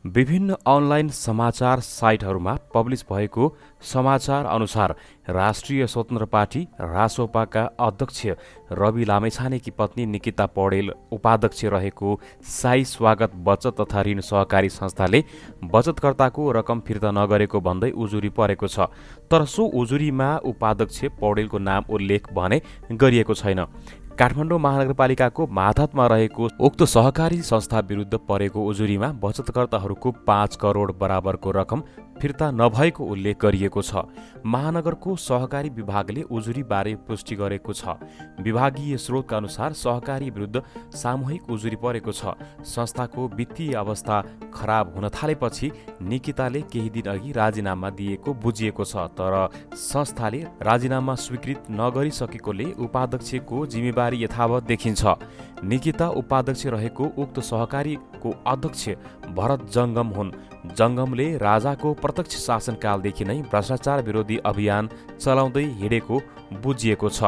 विभिन्न अनलाइन समाचार साइटहरूमा पब्लिस भएको समाचार अनुसार राष्ट्रिय स्वतन्त्र पार्टी रासोपाका अध्यक्ष रवि लामेछानेकी पत्नी निकिता पौडेल उपाध्यक्ष रहेको साई स्वागत बचत तथा ऋण सहकारी संस्थाले बचतकर्ताको रकम फिर्ता नगरेको भन्दै उजुरी परेको छ। तर सो उजुरीमा उपाध्यक्ष पौडेलको नाम उल्लेख भने गरिएको छैन। काठमाडौँ महानगरपालिकाको मातहतमा रहेको उक्त सहकारी संस्था विरुद्ध परेको उजुरीमा बचतकर्ताहरूको 5 करोड बराबरको रकम फिर्ता नभएको उल्लेख गरिएको छ। महानगरको सहकारी विभागले उजुरीबारे पुष्टि गरेको छ। विभागीय स्रोतका अनुसार सहकारी विरुद्ध सामूहिक उजुरी परेको छ। संस्थाको वित्तीय अवस्था खराब हुन थालेपछि निकिताले केही दिन अघि राजीनामा दिएको बुझिएको छ। तर संस्थाले राजीनामा स्वीकृत नगरिसकेकोले उपाध्यक्षको जिम्मेवारी यथावत देखिन्छ। निकिता उपाध्यक्ष रहेको उक्त सहकारीको अध्यक्ष भरत जङ्गम हुन्। जङ्गमले राजाको प्रत्यक्ष शासनकालदेखि नै भ्रष्टाचार विरोधी अभियान चलाउँदै हिँडेको बुझिएको छ।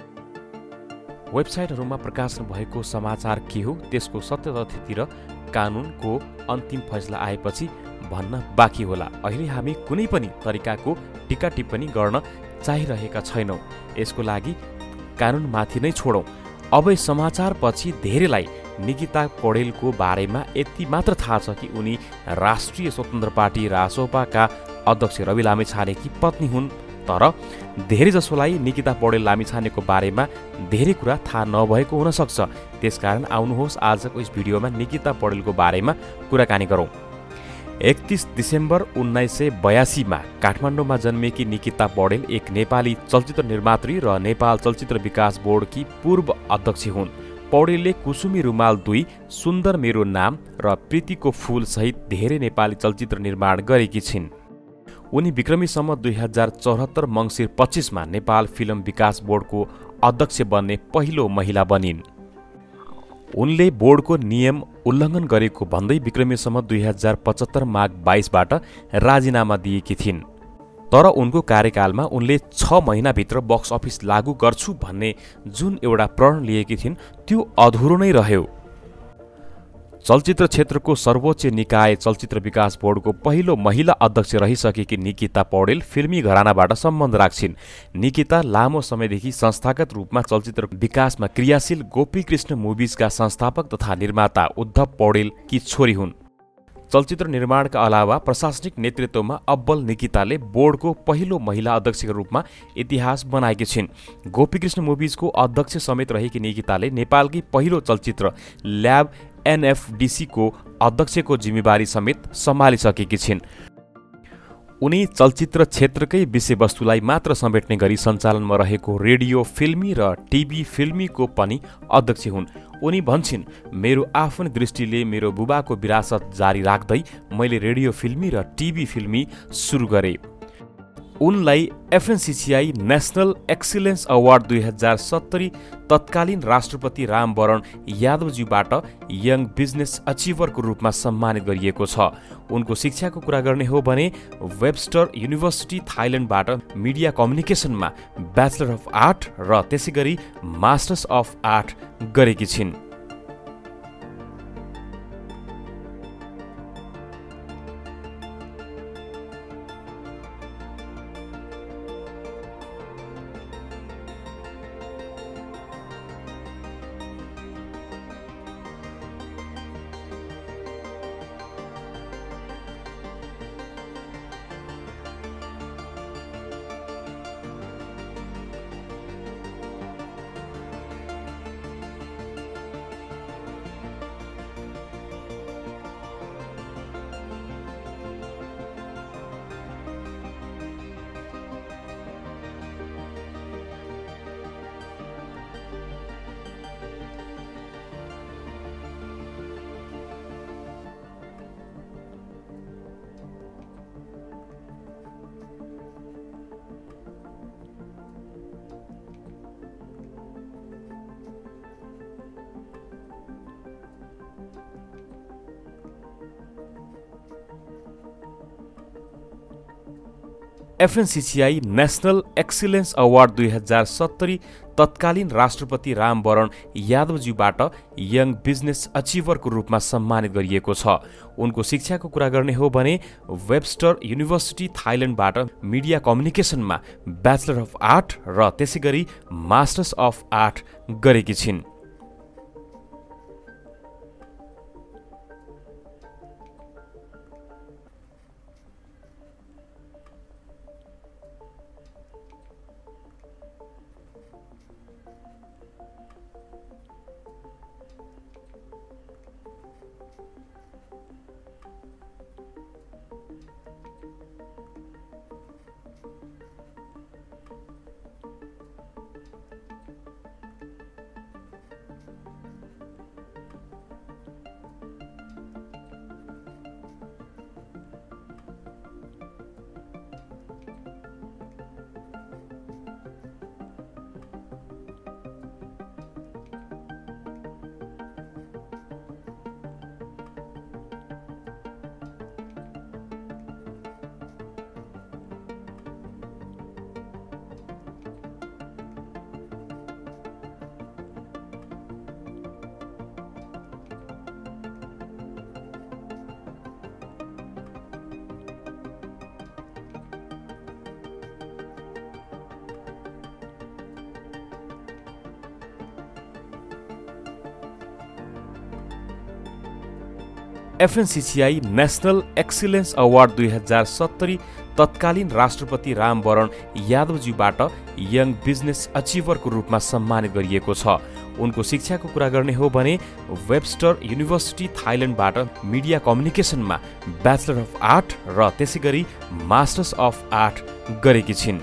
वेबसाइटहरूमा प्रकाशन भएको समाचार के हो त्यसको सत्य तथ्यतिर कानुनको अन्तिम फैसला आएपछि भन्न बाँकी होला। अहिले हामी कुनै पनि तरिकाको टीका टिप्पणी गर्न चाहिरहेका छैनौँ। यसको लागि कानुनमाथि नै छोडौँ। अब समाचारपछि धेरैलाई निकिता पौडेलको बारेमा यति मात्र थाहा छ कि उनी राष्ट्रिय स्वतन्त्र पार्टी रासोपाका अध्यक्ष रवि लामेछानेकी पत्नी हुन्। तर धेरैजसोलाई निकिता पौडेल लामेछानेको बारेमा धेरै कुरा थाहा नभएको हुन सक्छ। त्यसकारण आउनुहोस् आजको यस भिडियोमा निकिता पौडेलको बारेमा कुराकानी गरौँ। 31 डिसेम्बर 1982 मा काठमाडौँमा जन्मेकी निकिता पौडेल एक नेपाली चलचित्र निर्मात्री र नेपाल चलचित्र विकास बोर्डकी पूर्व अध्यक्ष हुन्। पौडेलले कुसुमी रुमाल 2, सुन्दर मेरो नाम र प्रीतिको फूल सहित धेरै नेपाली चलचित्र निर्माण गरेकी छिन्। उनी विक्रमीसम्म 2074 मङ्सिर 25 मा नेपाल फिल्म विकास बोर्डको अध्यक्ष बन्ने पहिलो महिला बनिन्। उनले बोर्डको नियम उल्लङ्घन गरेको भन्दै विक्रमीसम्म 2075 माघ 22 बाट राजीनामा दिएकी थिइन्। तर उनको कार्यकालमा उनले 6 महिनाभित्र बक्स अफिस लागू गर्छु भन्ने जुन एउटा प्रण लिएकी थिइन् त्यो अधुरो नै रह्यो। चलचित्र क्षेत्रको सर्वोच्च निकाय चलचित्र विकास बोर्डको पहिलो महिला अध्यक्ष रहिसकेकी निकिता पौडेल फिल्मी घरानाबाट सम्बन्ध राख्छिन्। निकिता लामो समयदेखि संस्थागत रूपमा चलचित्र विकासमा क्रियाशील गोपीकृष्ण मुभिजका संस्थापक तथा निर्माता उद्धव पौडेलकी छोरी हुन्। चलचित्र निर्माणका अलावा प्रशासनिक नेतृत्वमा अब्बल निकिताले बोर्डको पहिलो महिला अध्यक्षका रूपमा इतिहास बनाएकी छिन्। गोपीकृष्ण मुभिजको अध्यक्ष समेत रहेकी निकिताले नेपालकै पहिलो चलचित्र ल्याब एनएफडीसीको अध्यक्षको जिम्मेवारी समेत सम्हालिसकेकी छिन्। उनी चलचित्र क्षेत्रकै विषयवस्तुलाई मात्र समेट्ने गरी सञ्चालनमा रहेको रेडियो फिल्मी र टिभी फिल्मीको पनि अध्यक्ष हुन्। उनी भन्छिन्, मेरो आफ्नो दृष्टिले मेरो बुबाको विरासत जारी राख्दै मैले रेडियो फिल्मी र टिभी फिल्मी सुरु गरे। उनलाई एफएनसीसीआई नेशनल एक्सिलेन्स अवार्ड 2070 तत्कालीन राष्ट्रपति रामवरण यादवज्यूबाट यङ बिजनेस अचिभरको रूपमा सम्मानित गरिएको छ। उनको शिक्षाको कुरा गर्ने हो भने वेबस्टर युनिभर्सिटी थाइल्यान्डबाट मिडिया कम्युनिकेसनमा ब्याचलर अफ आर्ट र त्यसैगरी मास्टर्स अफ आर्ट गरेकी छिन्। एफएनसीसीआई नेशनल एक्सिलेन्स अवार्ड 2070 तत्कालीन राष्ट्रपति रामवरण यादवज्यूबाट यङ बिजनेस अचिभरको रूपमा सम्मानित गरिएको छ। उनको शिक्षाको कुरा गर्ने हो भने वेबस्टर युनिभर्सिटी थाइल्यान्डबाट मिडिया कम्युनिकेसनमा ब्याचलर अफ आर्ट र त्यसैगरी मास्टर्स अफ आर्ट गरेकी छिन्। एफएनसीसीआई नेशनल एक्सिलेन्स अवार्ड 2070 तत्कालीन राष्ट्रपति रामवरण यादवज्यूबाट यङ बिजनेस अचिभरको रूपमा सम्मानित गरिएको छ। उनको शिक्षाको कुरा गर्ने हो भने वेबस्टर युनिभर्सिटी थाइल्यान्डबाट मिडिया कम्युनिकेसनमा ब्याचलर अफ आर्ट र त्यसैगरी मास्टर्स अफ आर्ट गरेकी छिन्।